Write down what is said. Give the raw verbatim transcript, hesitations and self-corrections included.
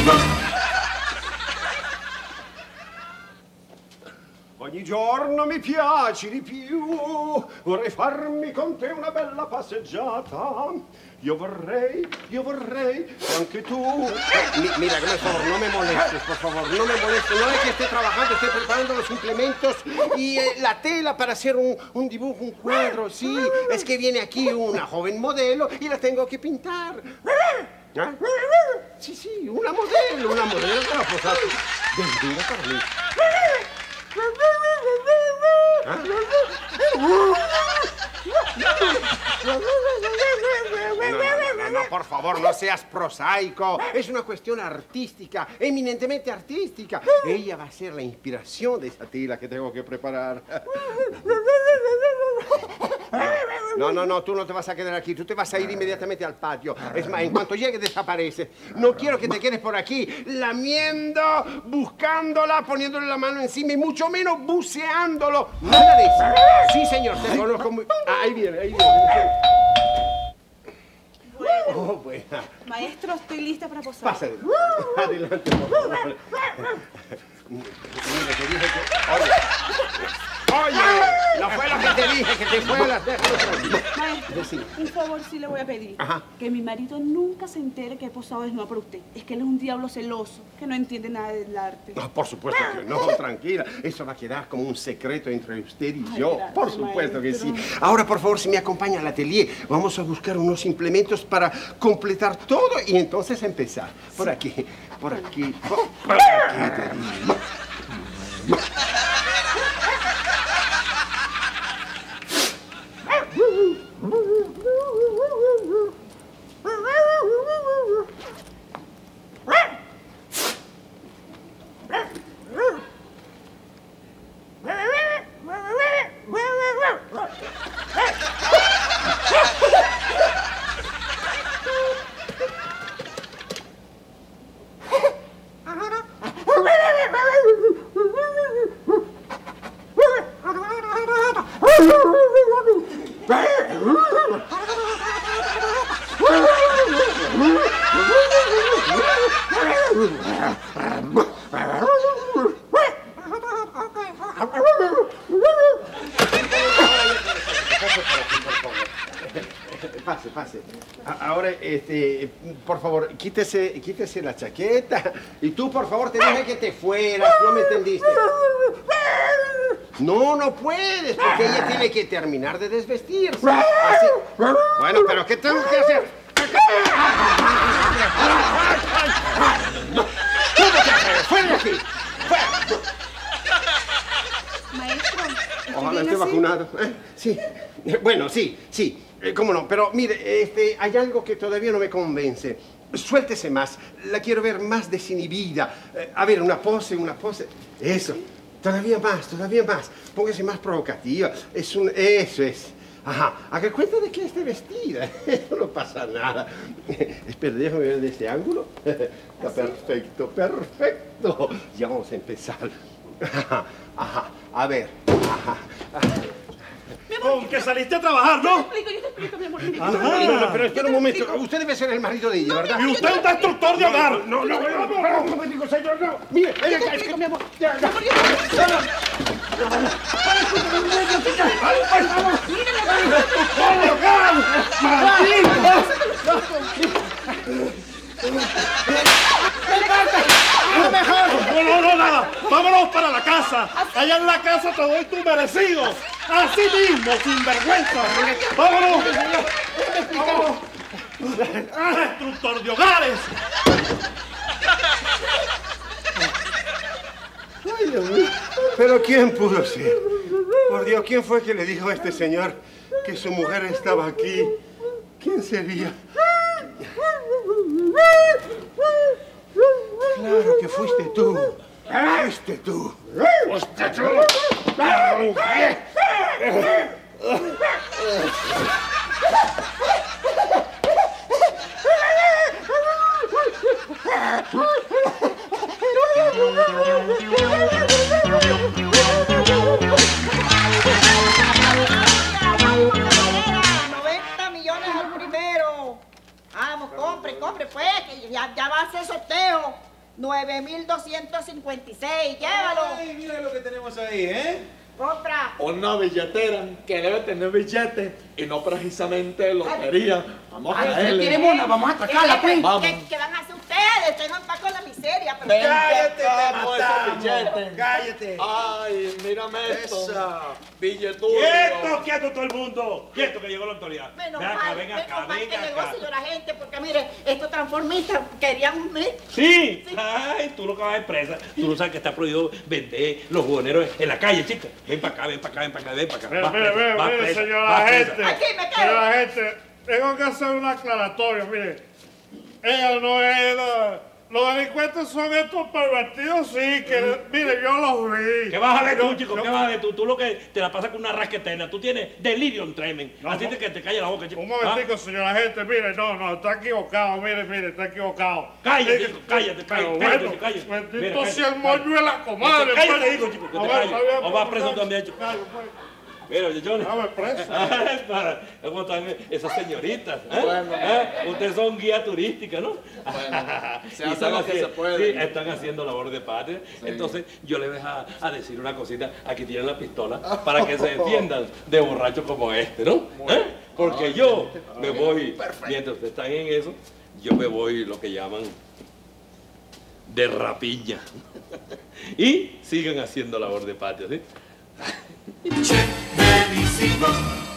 Ogni giorno mi piaci di più, vorrei farmi con te una bella passeggiata. Io vorrei, io vorrei, e anche tú. Mi, mira, por favor, no me molestes, por favor, no me molestes. No es que esté trabajando, estoy preparando los implementos y eh, la tela para hacer un, un dibujo, un cuadro, sí. Es que viene aquí una joven modelo y la tengo que pintar. ¿Ah? Sí, sí, una modelo, una modelo de la posada. Bendiga para mí. ¿Ah? No, no, no, no, por favor, no seas prosaico. Es una cuestión artística, eminentemente artística. Ella va a ser la inspiración de esa tela que tengo que preparar. No, no, no, tú no te vas a quedar aquí. Tú te vas a ir inmediatamente al patio. Es más, en cuanto llegue, desaparece. No quiero que te quedes por aquí lamiendo, buscándola, poniéndole la mano encima y mucho menos buceándolo. Nada de eso. Sí, señor, te conozco muy... Ah, ahí viene, ahí viene. Bueno. Oh, buena. Maestro, estoy lista para posar. Pásale. Adelante, por favor. Mira, te dije que... Oye, oye, no fue lo que te dije, que te fueras. Déjalo tranquilo. Maestro, Sí. un favor sí le voy a pedir. Ajá. Que mi marido nunca se entere que he posado desnuda por usted. Es que él es un diablo celoso, que no entiende nada del arte. No, por supuesto que no, tranquila. Eso va a quedar como un secreto entre usted y Ay, yo. gracias, Por supuesto maestro. que sí. Ahora, por favor, si me acompaña al atelier, vamos a buscar unos implementos para completar todo y entonces empezar. Por aquí, por aquí, por, por aquí te digo. Pase, pase. Ahora, este, por favor, quítese, quítese la chaqueta. Y tú, por favor, te dije que te fueras. ¿No me entendiste? No, no puedes, porque ella tiene que terminar de desvestirse. Así. Bueno, pero ¿qué tengo que hacer? No. ¡Fuera de aquí! ¡Fuera! Maestro, Ojalá esté ¿está bien así? vacunado. ¿Eh? Sí. Bueno, sí, sí. Eh, ¿Cómo no? Pero mire, este, hay algo que todavía no me convence. Suéltese más. La quiero ver más desinhibida. Eh, a ver, una pose, una pose. Eso. Todavía más, todavía más. Póngase más provocativa. Es un... Eso es. Ajá. Haga cuenta de que esté vestida. Eso no pasa nada. Espera, déjame ver de ese ángulo. Está perfecto, perfecto. Ya vamos a empezar. Ajá, ajá. A ver. Ajá. Ajá. ¿Con que saliste a trabajar, no? Yo te explico, yo te explico, mi amor. yo te No, explico. no, no, pero espera un momento. Usted debe ser el marido de ella, ¿verdad? Y usted es un destructor de hogar. No, no, no, no, un momentico, señor, no. Mire, ven acá, es que... mi amor. Ya, ya. No, no, no, nada. Vámonos para la casa. Allá en la casa te doy tu merecido. Así mismo, sin vergüenza. Vámonos. Vámonos. Ah, destructor de hogares. Ay, Dios mío. Pero ¿quién pudo ser? Por Dios, ¿quién fue que le dijo a este señor que su mujer estaba aquí? ¿Quién sería? Claro que fuiste tú. Fuiste tú. Fuiste tú. noventa millones al primero. Vamos, compre, compre, pues, que ya, ya va a ser sorteo. nueve mil doscientos cincuenta y seis, llévalo. Ay, mira lo que tenemos ahí, ¿eh? Compra. Una billetera que debe tener billetes y no precisamente lotería. Vamos a Ay, caerle. ¿tiene mona? Vamos a atracarla, pues. Vamos. ¿Qué, qué van a hacer ustedes? Tengan paz con la miseria. Pero Ven. Cállate, acá, te pues, matamos. billete. Cállate. Ay, mírame esto. Esa. Billeturio. ¡Quieto, quieto todo el mundo! ¡Quieto que llegó la autoridad! Menos Ven acá, mal, ven menos acá, mal ven que llegó, acá. señora gente, porque mire, estos transformistas querían... ¿eh? ¿Sí? Ay, tú lo que vas de presa. Tú no sabes que está prohibido vender los jugoneros en la calle, chica. Ven para acá, ven para acá, ven para acá, ven para acá. Mire, Vas mire, presa, mire, vas mire, presa, señora vas presa. gente. Aquí me quedo. Señora gente, tengo que hacer un aclaratorio, mire. Ella no es... la- Los delincuentes son estos pervertidos, sí, que, mire, yo los vi. ¿Qué vas a ver tú, Yo- chico? yo- ¿Qué vas a ver tú? Tú lo que te la pasas con una rasquetena. Tú tienes delirium tremen. No, Así no. de que te calle la boca, chico. Un momentico, ¿Ah? señora gente, mire, no, no, está equivocado, mire, mire, está equivocado. Cállate, Mire, chico, cállate, pero cállate, cállate, bueno, cállate. Mira, bendito cállate. sea el moño de la comadre. Cállate, pues. digo, chico, que te A ver, calles. está bien, O vas pues, preso callo, también, chico. callo, pues. Mira, Johnny. Dame preso. Para- ¿Cómo están esas señoritas? ¿eh? Bueno. ¿Eh? Ustedes son guía turística, ¿no? se Y hace están lo que haci- se puede. Sí, están haciendo labor de patria. Entonces, yo les voy a, a decir una cosita. Aquí tienen la pistola para que se defiendan de borrachos como este, ¿no? ¿Eh? Porque yo me voy, mientras ustedes están en eso, yo me voy lo que llaman de rapiña. Y sigan haciendo labor de patria, ¿sí? Che, bellísimo.